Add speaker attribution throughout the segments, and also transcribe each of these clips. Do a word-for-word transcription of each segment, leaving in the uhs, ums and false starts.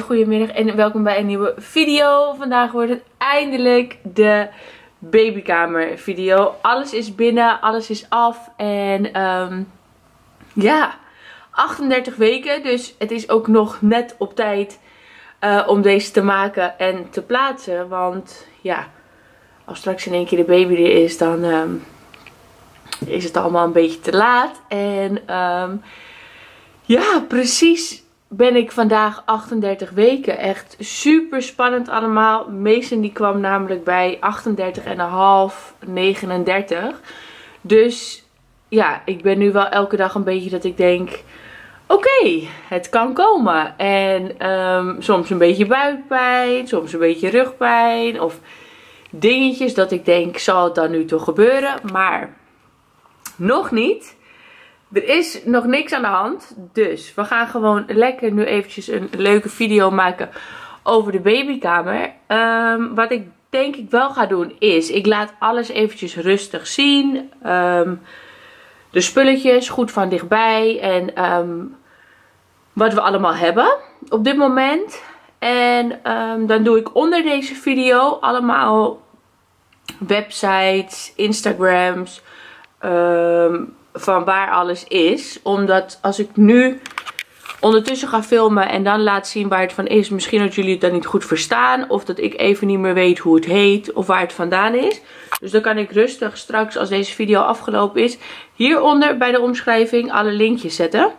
Speaker 1: goedemiddag en welkom bij een nieuwe video. Vandaag wordt het eindelijk de babykamer video. Alles is binnen, alles is af en um, ja, achtendertig weken. Dus het is ook nog net op tijd uh, om deze te maken en te plaatsen. Want ja, als straks in één keer de baby er is, dan um, is het allemaal een beetje te laat. En um, ja, precies ben ik vandaag achtendertig weken. Echt super spannend allemaal. Mason die kwam namelijk bij achtendertig komma vijf, negenendertig. Dus ja, ik ben nu wel elke dag een beetje dat ik denk, oké, okay, het kan komen. En um, soms een beetje buikpijn, soms een beetje rugpijn of dingetjes dat ik denk, zal het dan nu toch gebeuren? Maar nog niet. Er is nog niks aan de hand. Dus we gaan gewoon lekker nu eventjes een leuke video maken over de babykamer. Um, wat ik denk ik wel ga doen is, ik laat alles eventjes rustig zien. Um, de spulletjes goed van dichtbij. En um, wat we allemaal hebben op dit moment. En um, dan doe ik onder deze video allemaal websites, Instagrams, um, van waar alles is. Omdat als ik nu ondertussen ga filmen en dan laat zien waar het van is, misschien dat jullie het dan niet goed verstaan. Of dat ik even niet meer weet hoe het heet of waar het vandaan is. Dus dan kan ik rustig straks, als deze video afgelopen is, hieronder bij de omschrijving alle linkjes zetten.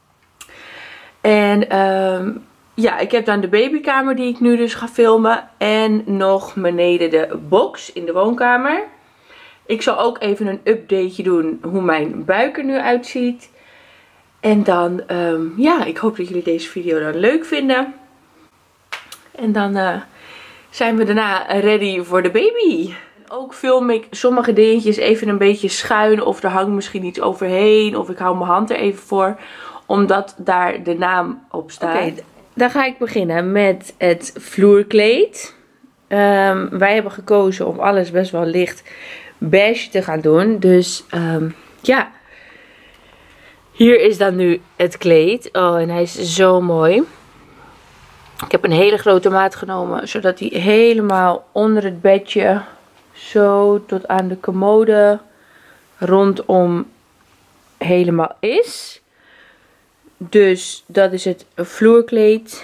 Speaker 1: En um, ja, ik heb dan de babykamer die ik nu dus ga filmen. En nog beneden de box in de woonkamer. Ik zal ook even een updateje doen hoe mijn buik er nu uitziet. En dan, um, ja, ik hoop dat jullie deze video dan leuk vinden. En dan uh, zijn we daarna ready voor de baby. En ook film ik sommige dingetjes even een beetje schuin. Of er hangt misschien iets overheen. Of ik hou mijn hand er even voor. Omdat daar de naam op staat. Oké, okay, dan ga ik beginnen met het vloerkleed. Um, wij hebben gekozen om alles best wel licht beige te gaan doen. Dus um, ja. Hier is dan nu het kleed. Oh, en hij is zo mooi. Ik heb een hele grote maat genomen. Zodat hij helemaal onder het bedje. Zo tot aan de commode. Rondom helemaal is. Dus dat is het vloerkleed.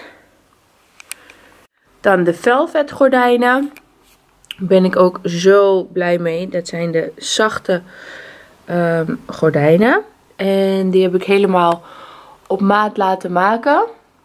Speaker 1: Dan de velvet gordijnen. Ben ik ook zo blij mee. Dat zijn de zachte um, gordijnen. En die heb ik helemaal op maat laten maken.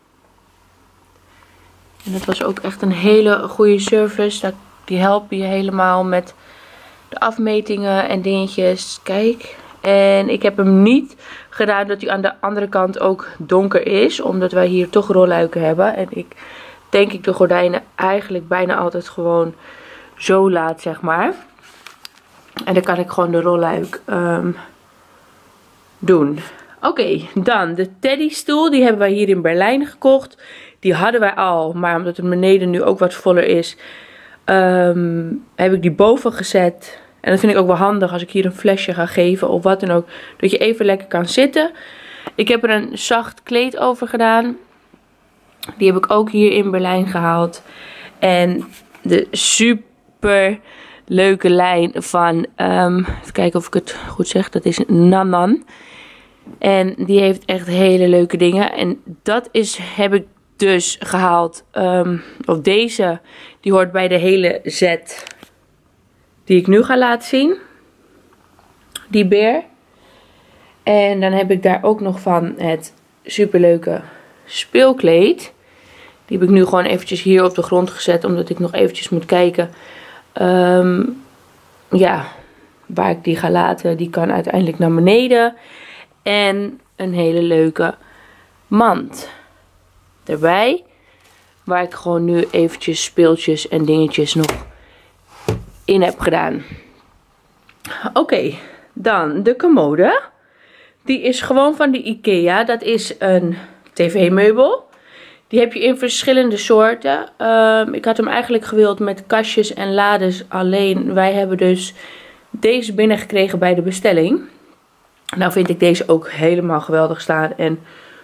Speaker 1: En dat was ook echt een hele goede service. Die helpen je helemaal met de afmetingen en dingetjes. Kijk. En ik heb hem niet gedaan dat hij aan de andere kant ook donker is. Omdat wij hier toch rolluiken hebben. En ik denk ik de gordijnen eigenlijk bijna altijd gewoon zo laat, zeg maar. En dan kan ik gewoon de rolluik um, doen. Oké, okay, dan de teddystoel. Die hebben wij hier in Berlijn gekocht. Die hadden wij al. Maar omdat het beneden nu ook wat voller is, um, heb ik die boven gezet. En dat vind ik ook wel handig als ik hier een flesje ga geven of wat dan ook. Dat je even lekker kan zitten. Ik heb er een zacht kleed over gedaan. Die heb ik ook hier in Berlijn gehaald. En de super leuke lijn van, um, even kijken of ik het goed zeg, dat is Nanan. En die heeft echt hele leuke dingen. En dat is, heb ik dus gehaald, um, of deze, die hoort bij de hele set die ik nu ga laten zien. Die beer. En dan heb ik daar ook nog van het superleuke speelkleed. Die heb ik nu gewoon eventjes hier op de grond gezet. Omdat ik nog eventjes moet kijken. Um, ja, waar ik die ga laten. Die kan uiteindelijk naar beneden. En een hele leuke mand erbij. Waar ik gewoon nu eventjes speeltjes en dingetjes nog in heb gedaan. Oké, okay, dan de commode. Die is gewoon van de IKEA. Dat is een tv-meubel. Die heb je in verschillende soorten. Um, ik had hem eigenlijk gewild met kastjes en lades alleen. Wij hebben dus deze binnengekregen bij de bestelling. Nou vind ik deze ook helemaal geweldig staan. En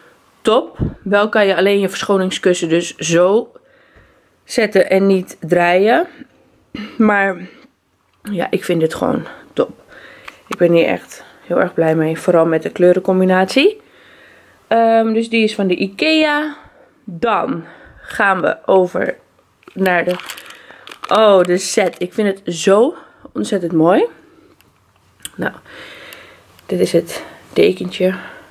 Speaker 1: top. Wel kan je alleen je verschoningskussen dus zo zetten en niet draaien. Maar ja, ik vind dit gewoon top. Ik ben hier echt heel erg blij mee. Vooral met de kleurencombinatie. Um, dus die is van de IKEA. Dan gaan we over naar de... Oh, de set. Ik vind het zo ontzettend mooi. Nou, dit is het dekentje.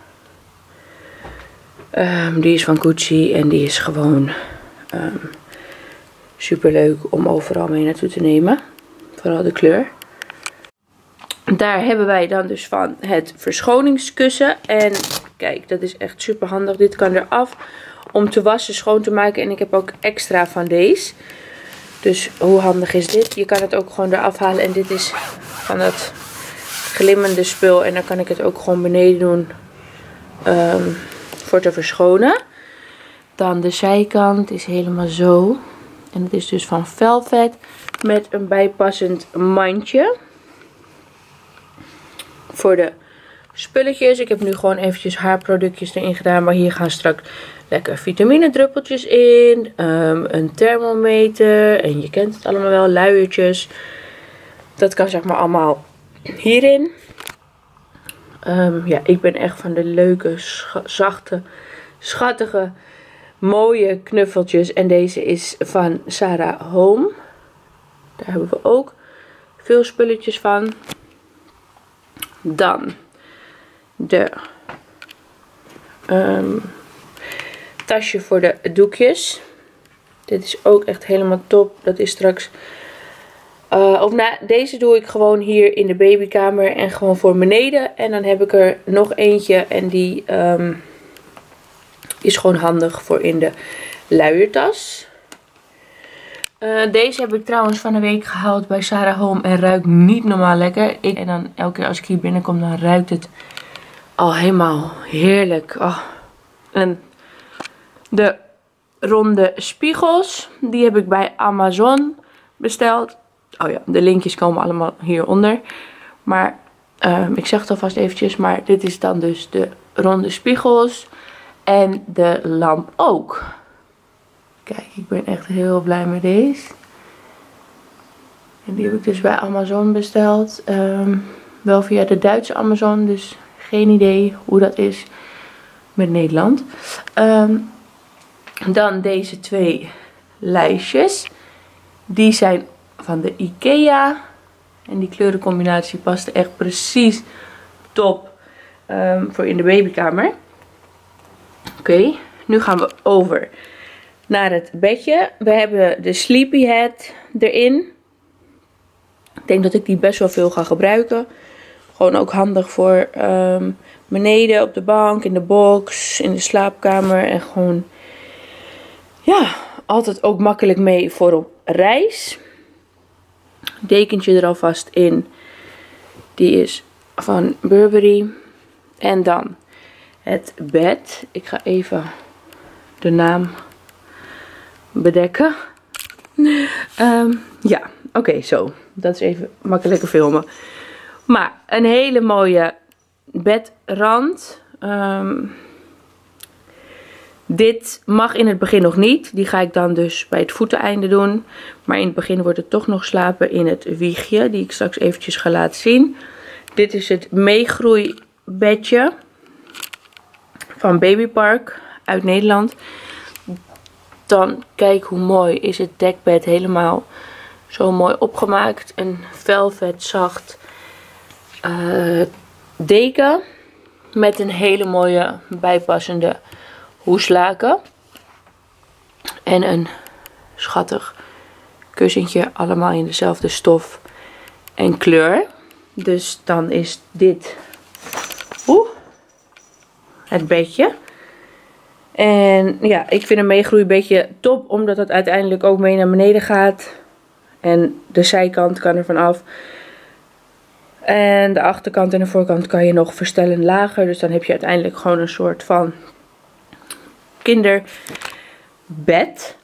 Speaker 1: Um, die is van Gucci en die is gewoon um, super leuk om overal mee naartoe te nemen. Vooral de kleur. Daar hebben wij dan dus van het verschoningskussen. En kijk, dat is echt super handig. Dit kan eraf om te wassen, schoon te maken. En ik heb ook extra van deze. Dus hoe handig is dit? Je kan het ook gewoon eraf halen. En dit is van dat glimmende spul. En dan kan ik het ook gewoon beneden doen um, voor te verschonen. Dan de zijkant is helemaal zo. En het is dus van velvet met een bijpassend mandje. Voor de spulletjes. Ik heb nu gewoon eventjes haarproductjes erin gedaan. Maar hier gaan straks lekker vitamine druppeltjes in. Um, een thermometer. En je kent het allemaal wel. Luiertjes. Dat kan zeg maar allemaal hierin. Um, ja, ik ben echt van de leuke, scha zachte, schattige, mooie knuffeltjes. En deze is van Sarah Home. Daar hebben we ook veel spulletjes van. Dan de um, tasje voor de doekjes. Dit is ook echt helemaal top. Dat is straks... Uh, of na, deze doe ik gewoon hier in de babykamer en gewoon voor beneden. En dan heb ik er nog eentje en die um, is gewoon handig voor in de luiertas. Uh, deze heb ik trouwens van een week gehaald bij Sarah Home en ruikt niet normaal lekker. Ik, en dan elke keer als ik hier binnenkom, dan ruikt het al helemaal heerlijk. Oh. En de ronde spiegels, die heb ik bij Amazon besteld. Oh ja, de linkjes komen allemaal hieronder. Maar uh, ik zeg het alvast eventjes, maar dit is dan dus de ronde spiegels en de lamp ook. Kijk, ik ben echt heel blij met deze. En die heb ik dus bij Amazon besteld. Um, wel via de Duitse Amazon, dus geen idee hoe dat is met Nederland. Um, dan deze twee lijstjes. Die zijn van de IKEA. En die kleurencombinatie past echt precies top um, voor in de babykamer. Oké, okay, nu gaan we over naar het bedje. We hebben de Sleepyhead erin. Ik denk dat ik die best wel veel ga gebruiken. Gewoon ook handig voor um, beneden op de bank, in de box, in de slaapkamer. En gewoon, ja, altijd ook makkelijk mee voor op reis. Dekentje er alvast in. Die is van Burberry. En dan het bed. Ik ga even de naam bedekken. Um, ja, oké, okay, zo. Dat is even makkelijker filmen. Maar een hele mooie bedrand. Um, dit mag in het begin nog niet. Die ga ik dan dus bij het voeteneinde doen. Maar in het begin wordt het toch nog slapen in het wiegje. Die ik straks eventjes ga laten zien. Dit is het meegroeibedje van Babypark uit Nederland. Dan kijk hoe mooi is het dekbed helemaal zo mooi opgemaakt. Een velvet zacht uh, deken met een hele mooie bijpassende hoeslaken. En een schattig kussentje, allemaal in dezelfde stof en kleur. Dus dan is dit oeh, het bedje. En ja, ik vind een meegroeibedje top, omdat het uiteindelijk ook mee naar beneden gaat. En de zijkant kan er vanaf. En de achterkant en de voorkant kan je nog verstellen lager. Dus dan heb je uiteindelijk gewoon een soort van kinderbed.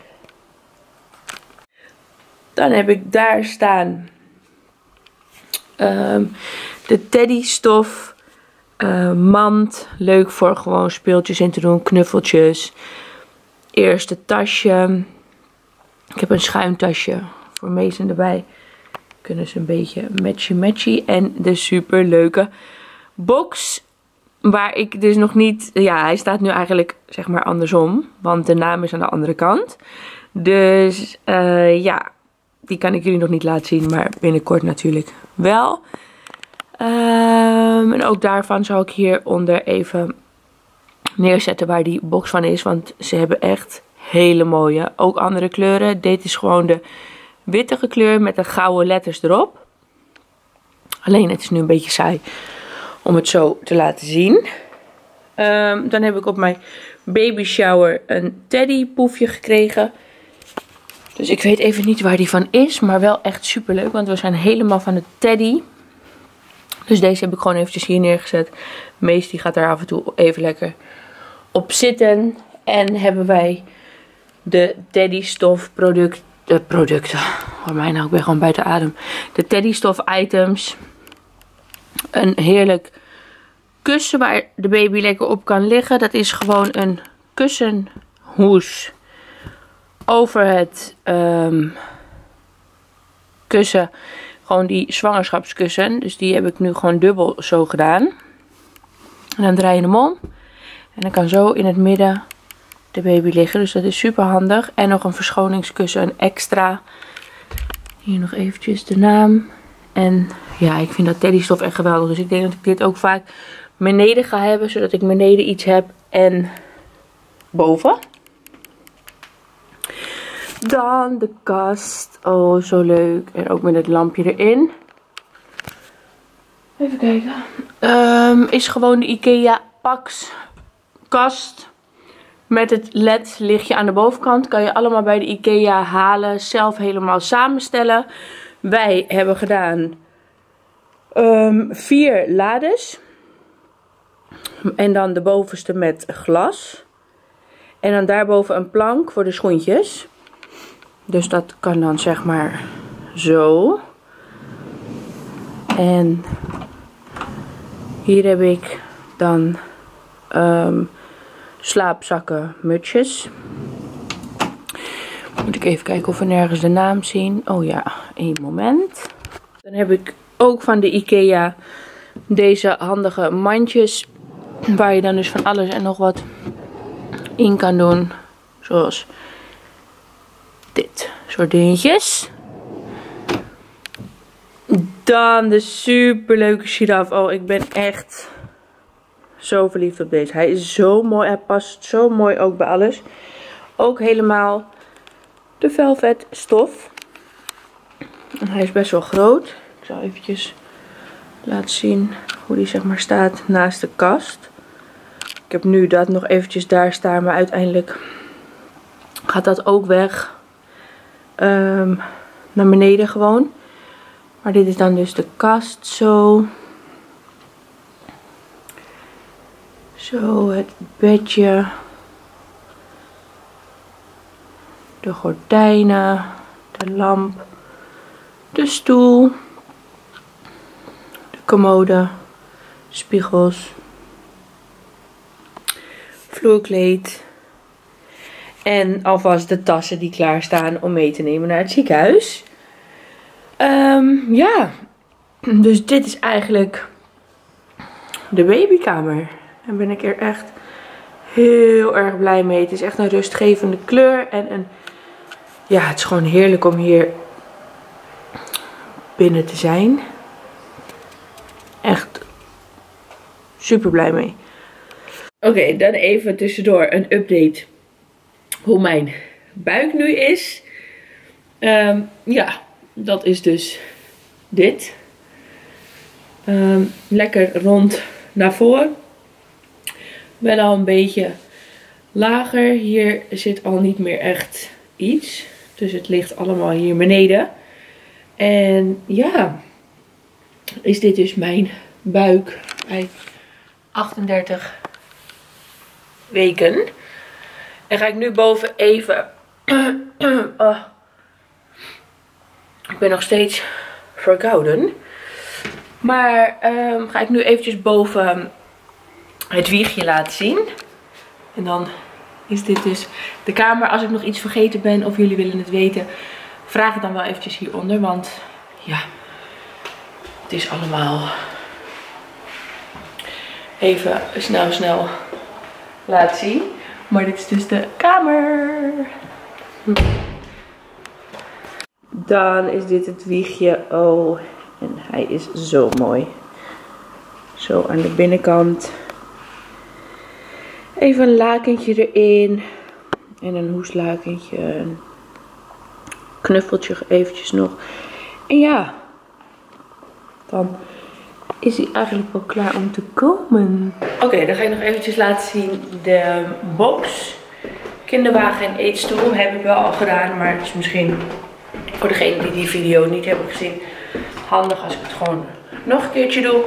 Speaker 1: Dan heb ik daar staan um, de teddy stof uh, mand. Leuk voor gewoon speeltjes in te doen. Knuffeltjes. Eerste tasje. Ik heb een schuimtasje voor Mason erbij. Kunnen ze een beetje matchy matchy. En de super leuke box. Waar ik dus nog niet... Ja, hij staat nu eigenlijk zeg maar andersom. Want de naam is aan de andere kant. Dus uh, ja, die kan ik jullie nog niet laten zien. Maar binnenkort natuurlijk wel. Um, en ook daarvan zal ik hieronder even neerzetten waar die box van is. Want ze hebben echt hele mooie. Ook andere kleuren. Dit is gewoon de witte kleur met de gouden letters erop. Alleen het is nu een beetje saai om het zo te laten zien. Um, dan heb ik op mijn baby shower een teddy poefje gekregen. Dus ik weet even niet waar die van is. Maar wel echt super leuk. Want we zijn helemaal van de teddy. Dus deze heb ik gewoon eventjes hier neergezet. Mees die gaat daar af en toe even lekker op zitten. En hebben wij de teddy stof product, uh, producten. Voor mij nou, ik ben gewoon buiten adem. De teddy stof items. Een heerlijk kussen waar de baby lekker op kan liggen. Dat is gewoon een kussenhoes over het um, kussen. Gewoon die zwangerschapskussen. Dus die heb ik nu gewoon dubbel zo gedaan. En dan draai je hem om. En dan kan zo in het midden de baby liggen. Dus dat is super handig. En nog een verschoningskussen, een extra. Hier nog eventjes de naam. En ja, ik vind dat teddystof echt geweldig. Dus ik denk dat ik dit ook vaak beneden ga hebben. Zodat ik beneden iets heb en boven. Dan de kast. Oh, zo leuk. En ook met het lampje erin. Even kijken. Um, is gewoon de IKEA Pax kast. Met het L E D lichtje aan de bovenkant. Kan je allemaal bij de IKEA halen. Zelf helemaal samenstellen. Wij hebben gedaan um, vier lades. En dan de bovenste met glas. En dan daarboven een plank voor de schoentjes. Dus dat kan dan zeg maar zo. En hier heb ik dan um, slaapzakken, mutsjes. Moet ik even kijken of we nergens de naam zien. Oh ja, één moment. Dan heb ik ook van de IKEA deze handige mandjes. Waar je dan dus van alles en nog wat in kan doen. Zoals dit soort dingetjes. Dan de super leuke giraf. Oh, ik ben echt zo verliefd op deze. Hij is zo mooi. Hij past zo mooi ook bij alles. Ook helemaal de velvet stof. En hij is best wel groot. Ik zal eventjes laten zien hoe die zeg maar staat naast de kast. Ik heb nu dat nog eventjes daar staan. Maar uiteindelijk gaat dat ook weg. Um, naar beneden gewoon. Maar dit is dan dus de kast zo. Zo het bedje. De gordijnen. De lamp. De stoel. De commode. Spiegels. Vloerkleed. En alvast de tassen die klaarstaan om mee te nemen naar het ziekenhuis. Um, ja. Dus dit is eigenlijk de babykamer. En ben ik er echt heel erg blij mee. Het is echt een rustgevende kleur. En een, ja, het is gewoon heerlijk om hier binnen te zijn. Echt super blij mee. Oké, okay, dan even tussendoor een update hoe mijn buik nu is. Um, ja, dat is dus dit. Um, lekker rond naar voren. Wel al een beetje lager. Hier zit al niet meer echt iets. Dus het ligt allemaal hier beneden. En ja, is dit dus mijn buik bij achtendertig weken. En ga ik nu boven even... oh. Ik ben nog steeds verkouden. Maar um, ga ik nu eventjes boven het wiegje laten zien. En dan is dit dus de kamer. Als ik nog iets vergeten ben of jullie willen het weten, vraag het dan wel eventjes hieronder. Want ja, het is allemaal even snel snel laten zien. Maar dit is dus de kamer. Dan is dit het wiegje. Oh, en hij is zo mooi. Zo aan de binnenkant. Even een lakentje erin. En een hoeslakentje. Een knuffeltje eventjes nog. En ja, dan is hij eigenlijk wel klaar om te komen. Oké, okay, dan ga ik nog eventjes laten zien de box. Kinderwagen en eetstoel heb ik wel al gedaan. Maar het is misschien voor degenen die die video niet hebben gezien handig als ik het gewoon nog een keertje doe.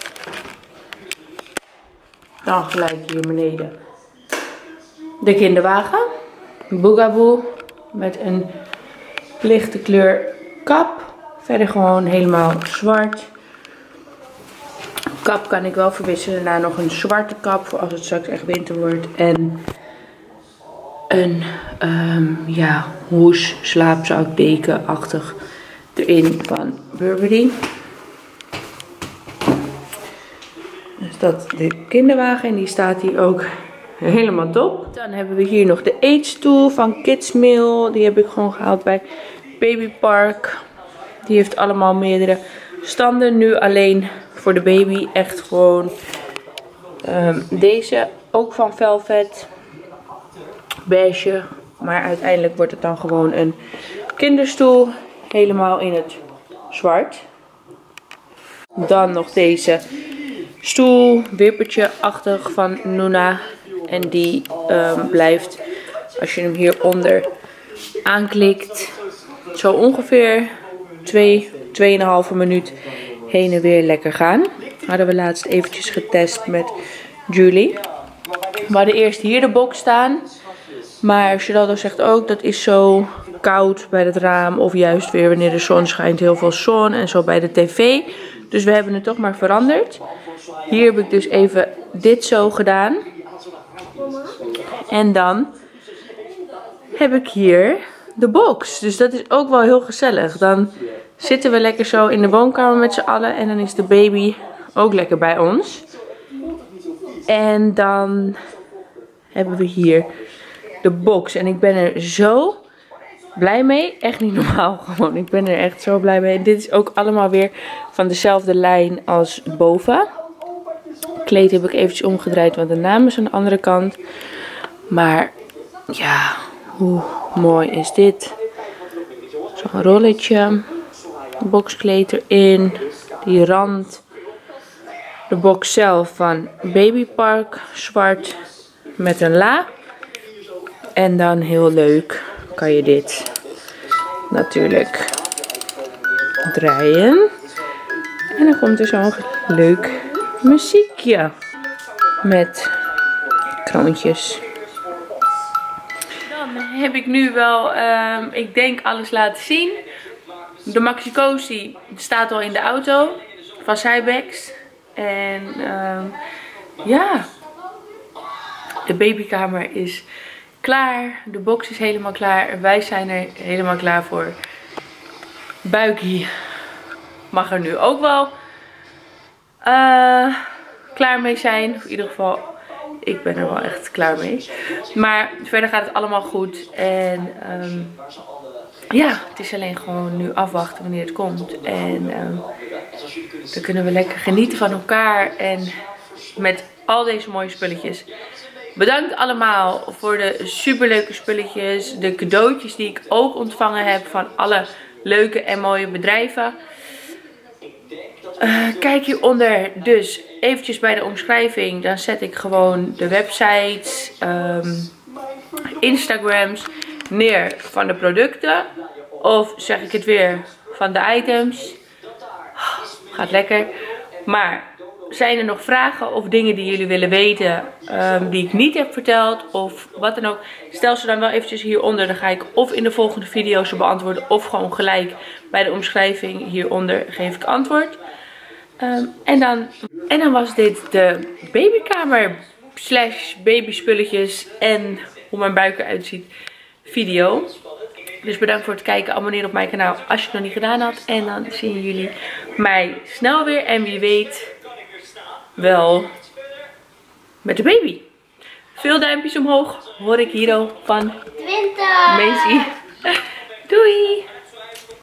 Speaker 1: Dan gelijk hier beneden de kinderwagen. Boogaboo met een lichte kleur kap. Verder gewoon helemaal zwart. Kap kan ik wel verwisselen naar nog een zwarte kap voor als het straks echt winter wordt. En een um, ja, hoes, slaapzakdeken-achtig erin van Burberry. Dus dat is de kinderwagen en die staat hier ook helemaal top. Dan hebben we hier nog de eetstoel van Kids Meal. Die heb ik gewoon gehaald bij Baby Park. Die heeft allemaal meerdere standen. Nu alleen voor de baby echt gewoon um, deze. Ook van Velvet. Beige. Maar uiteindelijk wordt het dan gewoon een kinderstoel. Helemaal in het zwart. Dan nog deze stoel. Wippertje-achtig van Nuna. En die um, blijft, als je hem hieronder aanklikt, zo ongeveer twee, tweeënhalve minuut heen en weer lekker gaan. Hadden we laatst eventjes getest met Julie. We hadden eerst hier de box staan. Maar Geraldo zegt ook, dat is zo koud bij het raam. Of juist weer wanneer de zon schijnt, heel veel zon. En zo bij de tv. Dus we hebben het toch maar veranderd. Hier heb ik dus even dit zo gedaan. En dan heb ik hier de box. Dus dat is ook wel heel gezellig. Dan zitten we lekker zo in de woonkamer met z'n allen. En dan is de baby ook lekker bij ons. En dan hebben we hier de box. En ik ben er zo blij mee. Echt niet normaal gewoon. Ik ben er echt zo blij mee. Dit is ook allemaal weer van dezelfde lijn als boven. Kleed heb ik eventjes omgedraaid, want de naam is aan de andere kant. Maar ja, hoe mooi is dit? Zo'n rolletje. Boxkleed erin. Die rand. De box zelf van Baby Park. Zwart met een la. En dan heel leuk kan je dit natuurlijk draaien. En dan komt er zo'n leuk muziekje met kroontjes. Dan heb ik nu wel, um, ik denk, alles laten zien. De Maxi Cosi staat al in de auto van Cybex. En um, ja, de babykamer is klaar. De box is helemaal klaar. En wij zijn er helemaal klaar voor. Buikie mag er nu ook wel uh, klaar mee zijn. Of in ieder geval, ik ben er wel echt klaar mee. Maar verder gaat het allemaal goed. En um, ja, het is alleen gewoon nu afwachten wanneer het komt. En um, dan kunnen we lekker genieten van elkaar. En met al deze mooie spulletjes. Bedankt allemaal voor de superleuke spulletjes. De cadeautjes die ik ook ontvangen heb van alle leuke en mooie bedrijven. Uh, kijk hieronder dus eventjes bij de omschrijving. Dan zet ik gewoon de websites, um, Instagrams neer van de producten. Of zeg ik het weer, van de items. Gaat lekker. Maar zijn er nog vragen of dingen die jullie willen weten um, die ik niet heb verteld of wat dan ook, stel ze dan wel eventjes hieronder. Dan ga ik of in de volgende video ze beantwoorden of gewoon gelijk bij de omschrijving hieronder geef ik antwoord. Um, en dan En dan was dit de babykamer slash babyspulletjes en hoe mijn buik eruit ziet video. Dus bedankt voor het kijken. Abonneer op mijn kanaal als je het nog niet gedaan had. En dan zien jullie mij snel weer. En wie weet wel met de baby. Veel duimpjes omhoog. Hoor ik hier al van
Speaker 2: twintig.
Speaker 1: Macy. Doei!